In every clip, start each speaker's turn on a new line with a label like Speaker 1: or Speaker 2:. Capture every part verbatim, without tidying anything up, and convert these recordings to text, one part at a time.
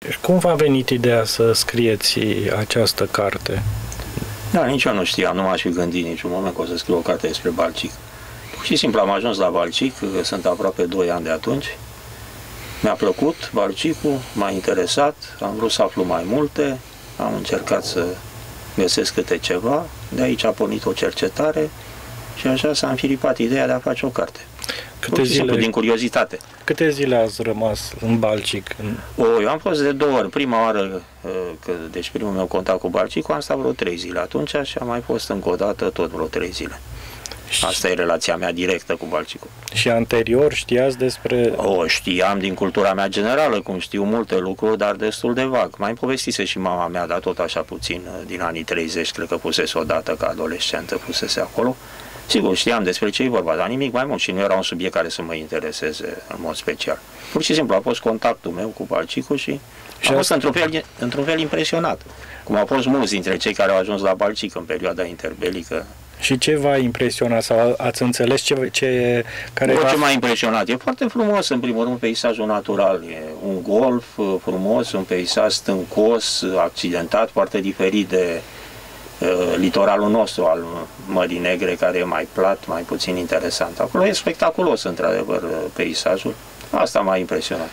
Speaker 1: Cum v-a venit ideea să scrieți această carte?
Speaker 2: Da, nici eu nu știam, nu m-aș fi gândit niciun moment că o să scriu o carte despre Balcic. Pur și simplu am ajuns la Balcic, sunt aproape doi ani de atunci. Mi-a plăcut Balcicul, m-a interesat, am vrut să aflu mai multe, am încercat să găsesc câte ceva, de aici a pornit o cercetare și așa s-a înfiripat ideea de a face o carte.
Speaker 1: Câte zile,
Speaker 2: simplu, din curiozitate.
Speaker 1: Câte zile ați rămas în Balcic?
Speaker 2: O, eu am fost de două ori. Prima oară, că, deci primul meu contact cu Balcicul, am stat vreo trei zile atunci și am mai fost încă o dată tot vreo trei zile. Asta e relația mea directă cu Balcicul.
Speaker 1: Și anterior știați despre...
Speaker 2: O, știam din cultura mea generală, cum știu multe lucruri, dar destul de vag. Mai îmi povestise și mama mea, dar tot așa puțin, din anii treizeci, cred că pusese odată ca adolescentă, pusese acolo. Sigur, știam despre ce e vorba, dar nimic mai mult și nu era un subiect care să mă intereseze în mod special. Pur și simplu a fost contactul meu cu Balcicul și, și am fost într-un fel, într-un fel impresionat. Cum au fost mulți dintre cei care au ajuns la Balcic în perioada interbelică.
Speaker 1: Și ce v-a impresionat sau ați înțeles ce, ce care
Speaker 2: v-a... Ce m-a impresionat? E foarte frumos, în primul rând, peisajul natural. E un golf frumos, un peisaj stâncos, accidentat, foarte diferit de uh, litoralul nostru al Mării Negre, care e mai plat, mai puțin interesant. Acolo e spectaculos, într-adevăr, peisajul. Asta m-a impresionat.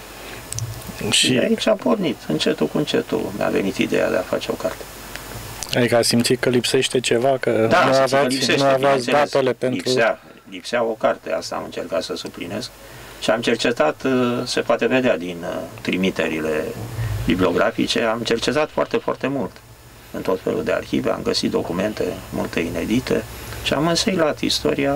Speaker 2: Și de aici a pornit, încetul cu încetul mi-a venit ideea de a face o carte.
Speaker 1: Adică a simțit că lipsește ceva, că
Speaker 2: da,
Speaker 1: nu aveați,
Speaker 2: că lipsește,
Speaker 1: nu aveați datele pentru...
Speaker 2: Lipsea, lipsea o carte, asta am încercat să suplinesc și am cercetat, se poate vedea din trimiterile bibliografice, am cercetat foarte, foarte mult în tot felul de arhive, am găsit documente, multe inedite și am înseilat istoria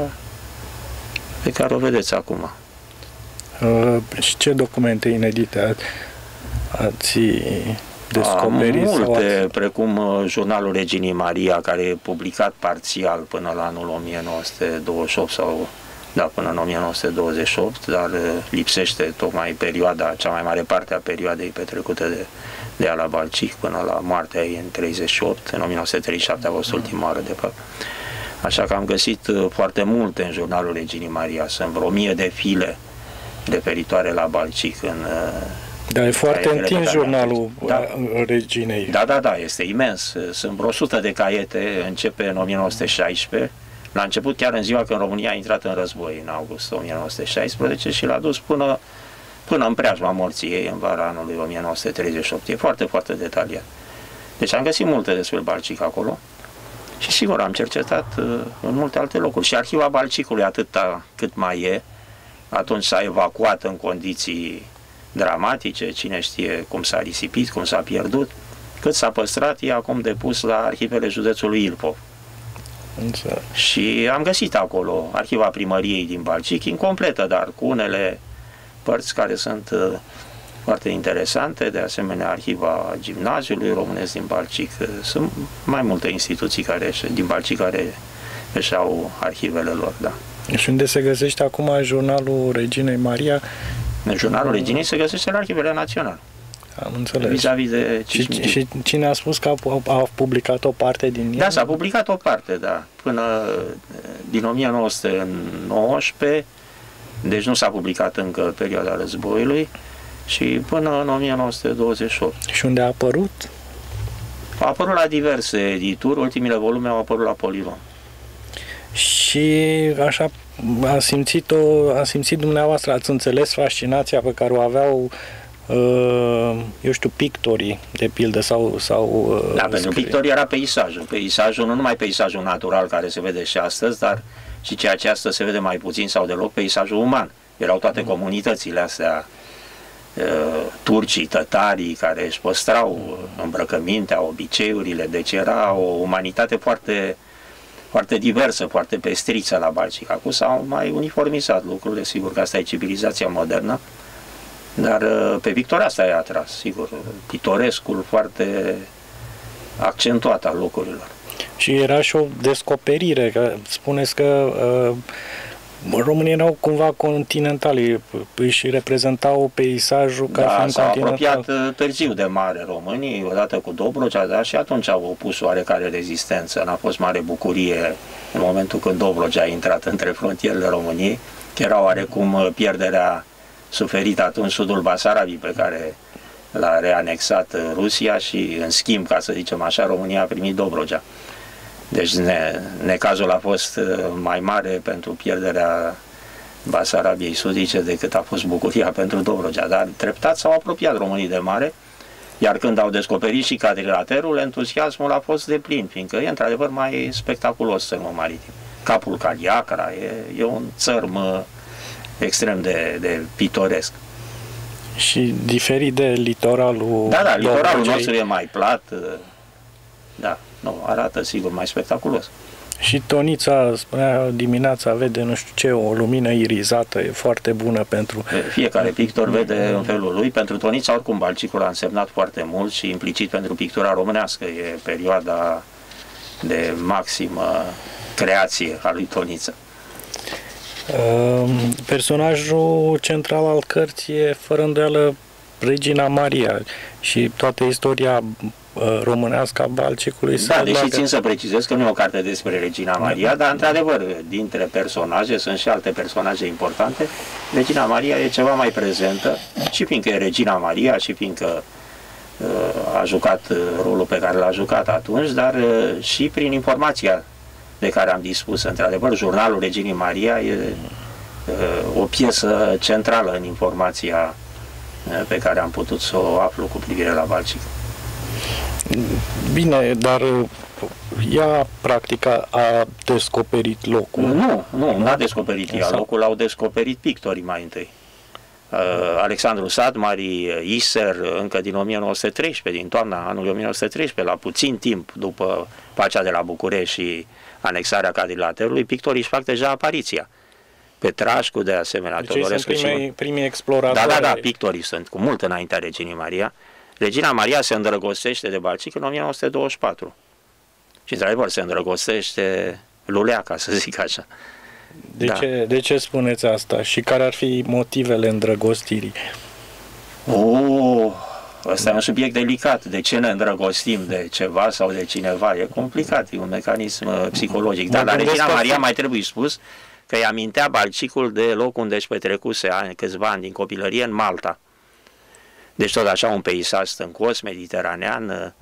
Speaker 2: pe care o vedeți acum.
Speaker 1: Uh, și ce documente inedite ați descoperit?
Speaker 2: Multe,
Speaker 1: sau ați...
Speaker 2: precum jurnalul Reginei Maria, care e publicat parțial până la anul o mie nouă sute douăzeci și opt sau da, până în o mie nouă sute douăzeci și opt, dar lipsește tocmai perioada, cea mai mare parte a perioadei petrecute de, de ea la Balcic până la moartea ei în treizeci și opt, în o mie nouă sute treizeci și șapte a fost ultima oară de fapt. Așa că am găsit foarte multe în jurnalul Reginei Maria, sunt vreo mie de file referitoare la Balcic în...
Speaker 1: Dar e foarte întins jurnalul
Speaker 2: da.
Speaker 1: Reginei.
Speaker 2: Da, da, da, este imens. Sunt vreo sută de caiete, începe în o mie nouă sute șaisprezece, la început chiar în ziua când România a intrat în război, în august o mie nouă sute șaisprezece, și l-a dus până, până în preajma morții ei, în vara anului o mie nouă sute treizeci și opt. E foarte, foarte detaliat. Deci am găsit multe despre Balcic acolo și sigur am cercetat în multe alte locuri. Și arhiva Balcicului, atâta cât mai e, atunci s-a evacuat în condiții dramatice, cine știe cum s-a risipit, cum s-a pierdut, cât s-a păstrat, e acum depus la arhivele județului Ilfov.
Speaker 1: Înțeleg.
Speaker 2: Și am găsit acolo arhiva primăriei din Balcic, incompletă, dar cu unele părți care sunt uh, foarte interesante, de asemenea arhiva gimnaziului românesc din Balcic. Sunt mai multe instituții care, din Balcic care își au arhivele lor, da.
Speaker 1: Și unde se găsește acum jurnalul Reginei Maria?
Speaker 2: În jurnalul Reginei se găsește la arhivele naționale.
Speaker 1: Am înțeles.
Speaker 2: Vis-a-vis de
Speaker 1: și, și cine a spus că a, a publicat o parte din el?
Speaker 2: Da, s-a publicat o parte, da. Până din o mie nouă sute nouăsprezece, deci nu s-a publicat încă perioada războiului, și până în o mie nouă sute douăzeci și opt.
Speaker 1: Și unde a apărut?
Speaker 2: A apărut la diverse edituri, ultimile volume au apărut la Poliron.
Speaker 1: Și așa a simțit-o, a simțit dumneavoastră, ați înțeles fascinația pe care o aveau uh, eu știu, pictorii, de pildă, sau... sau uh,
Speaker 2: da, pentru pictorii era peisajul. Peisajul, nu numai peisajul natural care se vede și astăzi, dar și ceea ce astăzi se vede mai puțin sau deloc, peisajul uman. Erau toate comunitățile astea, uh, turcii, tătarii, care își păstrau îmbrăcămintea, obiceiurile, deci era o umanitate foarte... foarte diversă, foarte pestriță la Balcic. Acum s-au mai uniformizat lucrurile, sigur că asta e civilizația modernă, dar pe pictori asta i-a atras, sigur, pitorescul foarte accentuat al locurilor.
Speaker 1: Și era și o descoperire, că spuneți că uh, românii erau cumva continentali, își reprezentau peisajul ca
Speaker 2: da,
Speaker 1: fiind
Speaker 2: s-au
Speaker 1: continental.
Speaker 2: apropiat târziu de mare românii, odată cu Dobrogea, dar și atunci au opus oarecare rezistență. N-a fost mare bucurie în momentul când Dobrogea a intrat între frontierele României, că era oarecum pierderea suferită atunci sudul Basarabii, pe care l-a reanexat Rusia și, în schimb, ca să zicem așa, România a primit Dobrogea. Deci ne, necazul a fost mai mare pentru pierderea Basarabiei Sudice decât a fost bucuria pentru Dobrogea. Dar treptat s-au apropiat românii de mare, iar când au descoperit și quadrilaterul, entuziasmul a fost deplin, fiindcă e într-adevăr mai spectaculos țărmul maritim. Capul Caliacra e, e un țărm extrem de, de pitoresc.
Speaker 1: Și diferit de litoralul...
Speaker 2: Da, da, litoralul
Speaker 1: Dobrogei.
Speaker 2: nostru e mai plat, da, nu, arată sigur mai spectaculos.
Speaker 1: Și Tonița, spunea dimineața, vede nu știu ce, o lumină irizată, e foarte bună pentru...
Speaker 2: Fiecare pictor vede în felul lui. Pentru Tonița, oricum, Balcicul a însemnat foarte mult și implicit pentru pictura românească. E perioada de maximă creație a lui Tonița.
Speaker 1: Personajul central al cărții e, fără îndoială, Regina Maria și toată istoria românească a Balcicului.
Speaker 2: Da, deși țin să precizez că nu e o carte despre Regina Maria, dar, într-adevăr, dintre personaje, sunt și alte personaje importante. Regina Maria e ceva mai prezentă, și fiindcă e Regina Maria, și fiindcă uh, a jucat rolul pe care l-a jucat atunci, dar uh, și prin informația de care am dispus. Într-adevăr, jurnalul Reginii Maria e uh, o piesă centrală în informația uh, pe care am putut să o aflu cu privire la Balcic.
Speaker 1: Bine, dar ea, practic, a, a descoperit locul.
Speaker 2: Nu, nu, nu a descoperit ea locul, l-au descoperit pictorii mai întâi. Uh, Alexandru Sadmari, Iser, încă din o mie nouă sute treisprezece, din toamna anului o mie nouă sute treisprezece, la puțin timp după pacea de la București și anexarea quadrilaterului, pictorii își fac deja apariția. Petrașcu, de asemenea,
Speaker 1: deci sunt primii, primii exploratori.
Speaker 2: Da, da, da, pictorii sunt cu mult înaintea Reginii Maria. Regina Maria se îndrăgostește de Balcic în o mie nouă sute douăzeci și patru. Și, într-adevăr, se îndrăgostește lulea, ca să zic așa.
Speaker 1: De,
Speaker 2: da.
Speaker 1: ce, de ce spuneți asta? Și care ar fi motivele îndrăgostirii?
Speaker 2: Oh, ăsta e un subiect delicat. De ce ne îndrăgostim de ceva sau de cineva? E complicat, e un mecanism psihologic. Dar la Regina Maria mai trebuie spus că îi amintea Balcicul de locul unde își petrecuse ani, câțiva ani din copilărie în Malta. Deci tot așa un peisaj stâncos, mediteranean.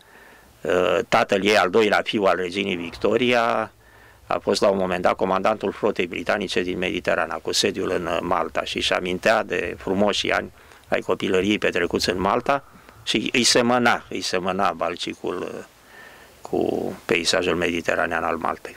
Speaker 2: Tatăl ei, al doilea fiu al reginei Victoria, a fost la un moment dat comandantul flotei britanice din Mediterana, cu sediul în Malta, și își amintea de frumoșii ani ai copilăriei petrecuți în Malta și îi semăna, îi semăna Balcicul cu peisajul mediteranean al Maltei.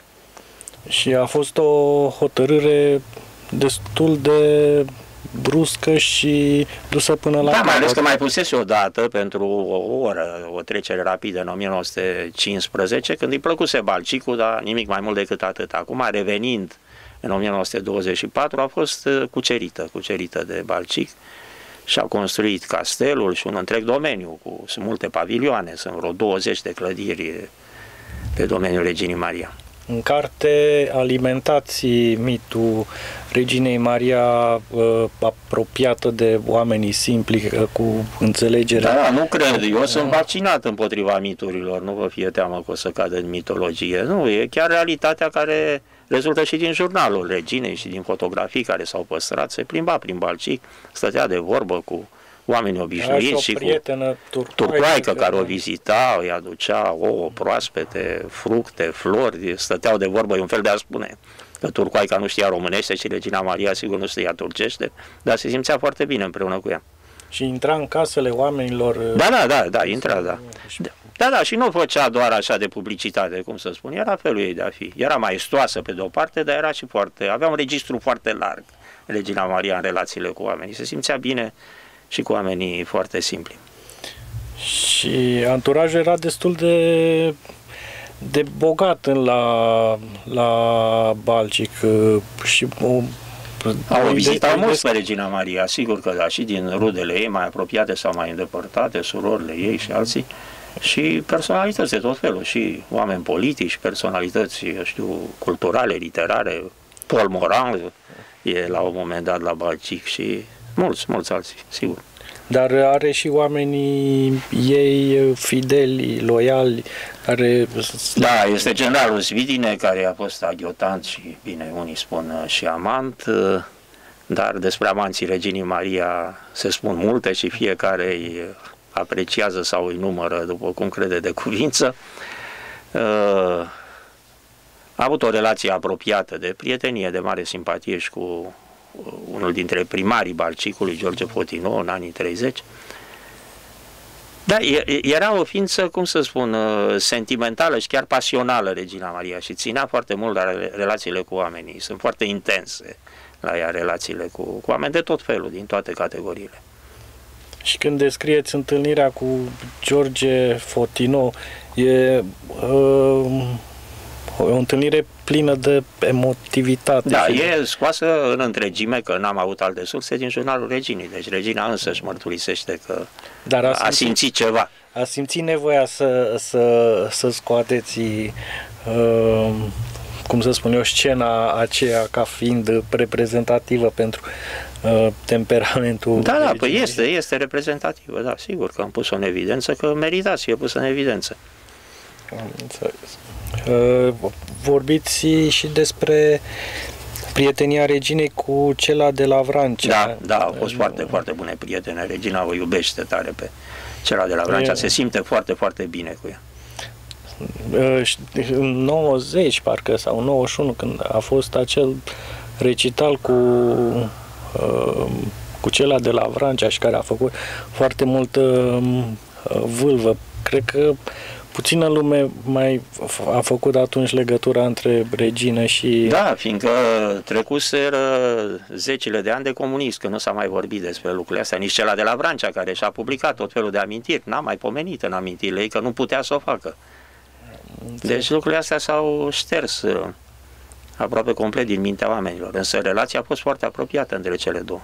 Speaker 2: Și
Speaker 1: a fost o hotărâre destul de bruscă și dusă până la...
Speaker 2: Da, mai ales că mai pusese odată pentru o oră, o trecere rapidă în o mie nouă sute cincisprezece, când îi plăcuse Balcicul, dar nimic mai mult decât atât. Acum, revenind în o mie nouă sute douăzeci și patru, a fost cucerită, cucerită de Balcic și a construit castelul și un întreg domeniu, cu sunt multe pavilioane, sunt vreo douăzeci de clădiri pe domeniul Reginii Maria.
Speaker 1: În carte alimentați mitul Reginei Maria, uh, apropiată de oamenii simpli, uh, cu înțelegere.
Speaker 2: Da, nu cred. Eu sunt vaccinat împotriva miturilor. Nu vă fie teamă că o să cadă în mitologie. Nu, e chiar realitatea care rezultă și din jurnalul Reginei și din fotografii care s-au păstrat. Se plimba prin Balcic, stătea de vorbă cu oameni obișnuiți și cu turcoaică care o vizita, îi aducea ouă proaspete, fructe, flori, stăteau de vorbă, e un fel de a spune că turcoaica nu știa românește și Regina Maria sigur nu știa turcește, dar se simțea foarte bine împreună cu ea.
Speaker 1: Și intra în casele oamenilor...
Speaker 2: Da, da, da, da, intra, da. Da, da, și nu făcea doar așa de publicitate, cum să spun, era felul ei de a fi. Era maestoasă pe de-o parte, dar era și foarte, avea un registru foarte larg, Regina Maria, în relațiile cu oamenii. Se simțea bine și cu oamenii foarte simpli.
Speaker 1: Și anturajul era destul de, de bogat la, la Balcic și o,
Speaker 2: au vizitat mulți pe Regina Maria, sigur că da, și din rudele ei mai apropiate sau mai îndepărtate, surorile ei și alții, și personalități de tot felul, și oameni politici, personalități, eu știu, culturale, literare. Paul Morand e la un moment dat la Balcic și mulți, mulți alții, sigur.
Speaker 1: Dar are și oamenii ei fideli, loiali, care...
Speaker 2: Da, este generalul Svidine, care a fost aghiotant și, bine, unii spun și amant, dar despre amanții Reginii Maria se spun multe și fiecare îi apreciază sau îi numără după cum crede de cuvință. A avut o relație apropiată de prietenie, de mare simpatie și cu unul dintre primarii Balcicului, George Fotino, în anii treizeci. Da, era o ființă, cum să spun, sentimentală și chiar pasională, Regina Maria, și ținea foarte mult la relațiile cu oamenii. Sunt foarte intense la ea relațiile cu, cu oameni de tot felul, din toate categoriile.
Speaker 1: Și când descrieți întâlnirea cu George Fotino, e uh, o întâlnire plină de emotivitate.
Speaker 2: Da,
Speaker 1: și...
Speaker 2: e scoasă în întregime, că n-am avut alte surse, din jurnalul Reginei. Deci Regina însă își mărturisește că Dar a, a simțit, simțit ceva.
Speaker 1: A simțit nevoia să, să, să scoateți, uh, cum să spun eu, scena aceea ca fiind reprezentativă pentru uh, temperamentul...
Speaker 2: Da, da, păi este, este reprezentativă, da, sigur că am pus-o în evidență, că merita să fie pusă în evidență.
Speaker 1: Am înțeles. Uh, vorbiți și despre prietenia Reginei cu cela de la Vrancea.
Speaker 2: Da, da, au fost uh, foarte, foarte bune prietene. Regina o iubește tare pe cela de la Vrancea, e... se simte foarte, foarte bine cu ea.
Speaker 1: În nouăzeci, parcă, sau în nouăzeci și unu, când a fost acel recital cu uh, cu cela de la Vrancea și care a făcut foarte multă uh, vâlvă. Cred că puțină lume mai a făcut atunci legătura între Regină și...
Speaker 2: Da, fiindcă trecuseră zecile de ani de comunism, că nu s-a mai vorbit despre lucrurile astea. Nici cela de la Vrancea, care și-a publicat tot felul de amintiri, n-a mai pomenit în amintirile ei, că nu putea să o facă. Deci lucrurile astea s-au șters aproape complet din mintea oamenilor, însă relația a fost foarte apropiată între cele două.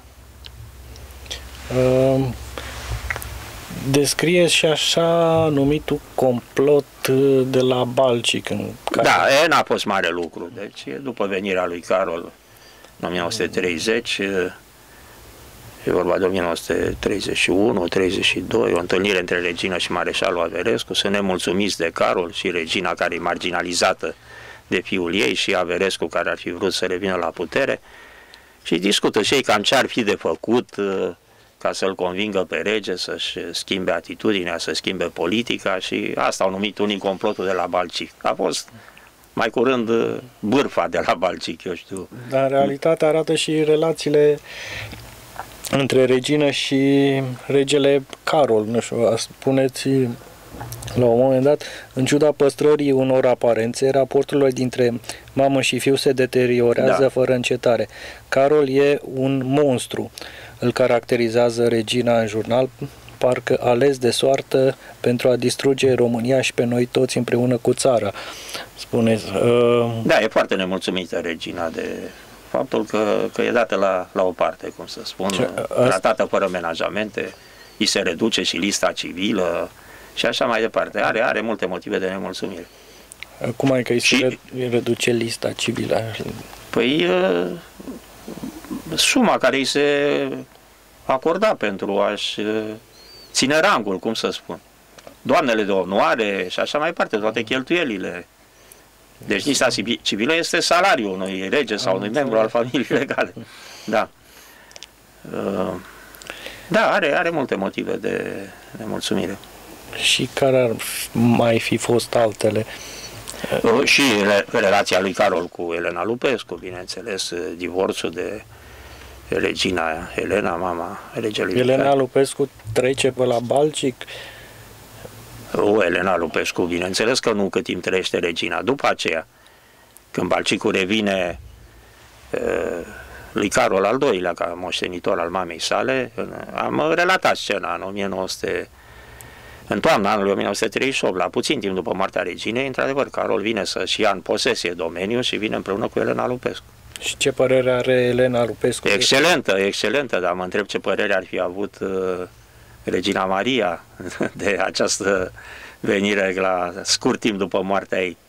Speaker 1: Uh... Descrieți și așa numitul complot de la Balcic. În care...
Speaker 2: Da, e, n-a fost mare lucru. Deci, după venirea lui Carol în o mie nouă sute treizeci, e vorba de o mie nouă sute treizeci și unu treizeci și doi, o întâlnire între Regina și Mareșalul Averescu, sunt nemulțumiți de Carol și Regina, care e marginalizată de fiul ei, și Averescu, care ar fi vrut să revină la putere, și discută și ei cam ce ar fi de făcut ca să-l convingă pe rege să-și schimbe atitudinea, să schimbe politica, și asta au numit unii complotul de la Balcic. A fost mai curând bârfa de la Balcic, eu știu.
Speaker 1: Dar în realitate arată și relațiile între Regină și regele Carol. Nu știu, spuneți la un moment dat, în ciuda păstrării unor aparențe, raporturile dintre mamă și fiu se deteriorează da. fără încetare. Carol e un monstru. Îl caracterizează Regina în jurnal, parcă ales de soartă pentru a distruge România și pe noi toți împreună cu țara. Spuneți. Uh...
Speaker 2: Da, e foarte nemulțumită Regina de faptul că, că e dată la, la o parte, cum să spun, Ce, tratată fără menajamente, îi se reduce și lista civilă și așa mai departe. Are, are multe motive de nemulțumire.
Speaker 1: Cum ai că îi se și, reduce lista civilă?
Speaker 2: Păi... Uh, suma care îi se acorda pentru a-și ține rangul, cum să spun. Doamnele de onoare și așa mai departe, toate cheltuielile. Deci lista civilă este salariul unui rege sau unui membru al familiei legale. Da. Da, are, are multe motive de nemulțumire.
Speaker 1: Și care ar mai fi fost altele?
Speaker 2: Și relația lui Carol cu Elena Lupescu, bineînțeles, divorțul de Regina Elena, mama regelui.
Speaker 1: Elena Lupescu trece pe la Balcic?
Speaker 2: O, Elena Lupescu, bineînțeles că nu, cât timp trăiește Regina. După aceea, când Balcicul revine uh, lui Carol al doilea, ca moștenitor al mamei sale, am relatat scena în o mie nouă sute, în toamna anului o mie nouă sute treizeci și opt, la puțin timp după moartea Reginei, într-adevăr, Carol vine să-și ia în posesie domeniul și vine împreună cu Elena Lupescu.
Speaker 1: Și ce părere are Elena Lupescu?
Speaker 2: Excelentă, excelentă, dar mă întreb ce părere ar fi avut uh, Regina Maria de această venire la scurt timp după moartea ei.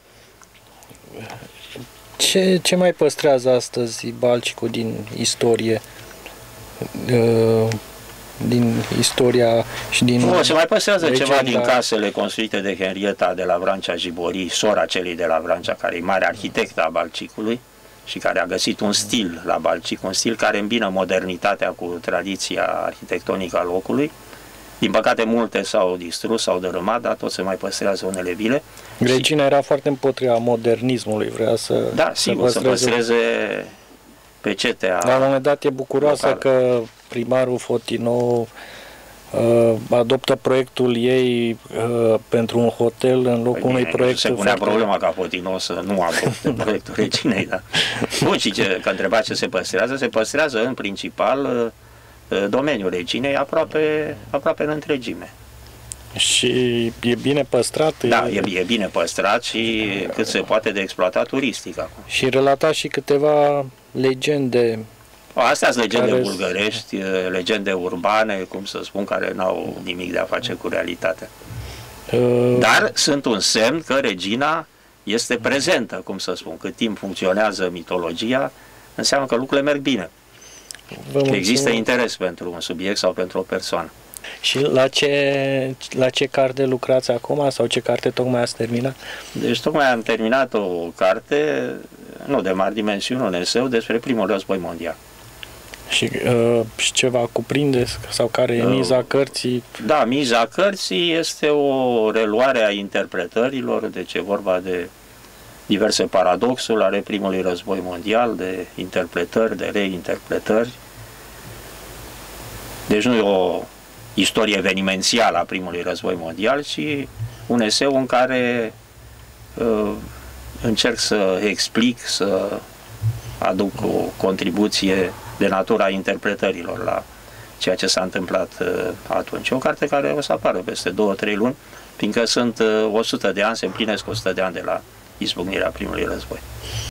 Speaker 1: Ce, ce mai păstrează astăzi Balcicul din istorie? Uh, din istoria și din...
Speaker 2: Nu, se mai păstrează legenda... ceva din casele construite de Henrieta de la Vrancea Jiborii, sora celei de la Vrancea, care e mare arhitect a Balcicului și care a găsit un stil la Balcic, un stil care îmbină modernitatea cu tradiția arhitectonică a locului. Din păcate multe s-au distrus, s-au dărâmat, dar tot se mai păstrează unele vile.
Speaker 1: Regina era foarte împotriva modernismului, vrea să
Speaker 2: Da, sigur, să
Speaker 1: păstreze...
Speaker 2: păstreze pecetea.
Speaker 1: La un moment dat e bucuroasă
Speaker 2: locală.
Speaker 1: că primarul Fotino uh, adoptă proiectul ei uh, pentru un hotel în locul
Speaker 2: Păi
Speaker 1: unui
Speaker 2: bine,
Speaker 1: proiect
Speaker 2: se punea
Speaker 1: foarte...
Speaker 2: problema ca Fotino să nu adopte proiectul Reginei, da. Bun, și ce, că întreba ce se păstrează, se păstrează în principal uh, domeniul Reginei aproape, aproape în întregime.
Speaker 1: Și e bine păstrat.
Speaker 2: Da, e, e bine păstrat și cât se poate de exploatat turistic acum.
Speaker 1: Și relata și câteva legende.
Speaker 2: Astea sunt legende
Speaker 1: Care-
Speaker 2: bulgărești, legende urbane, cum să spun, care n-au nimic de a face cu realitatea.
Speaker 1: Uh,
Speaker 2: Dar sunt un semn că Regina este prezentă, cum să spun, cât timp funcționează mitologia, înseamnă că lucrurile merg bine.
Speaker 1: vă
Speaker 2: Că există
Speaker 1: mulțumim.
Speaker 2: interes pentru un subiect sau pentru o persoană.
Speaker 1: Și la ce, la ce carte lucrați acum sau ce carte tocmai ați terminat?
Speaker 2: Deci tocmai am terminat o carte, nu de mari dimensiuni, un eseu despre primul război mondial.
Speaker 1: Și, uh, și ce va cuprinde sau care e
Speaker 2: Uh,
Speaker 1: miza cărții?
Speaker 2: Da, miza cărții este o reluare a interpretărilor, deci e vorba de diverse paradoxuri ale primului război mondial, de interpretări, de reinterpretări. Deci nu e o istorie evenimențială a primului război mondial, ci un eseu în care uh, încerc să explic, să aduc o contribuție de natura interpretărilor la ceea ce s-a întâmplat uh, atunci. O carte care o să apară peste două, trei luni, fiindcă sunt uh, o sută de ani, se împlinesc o sută de ani de la izbucnirea primului război.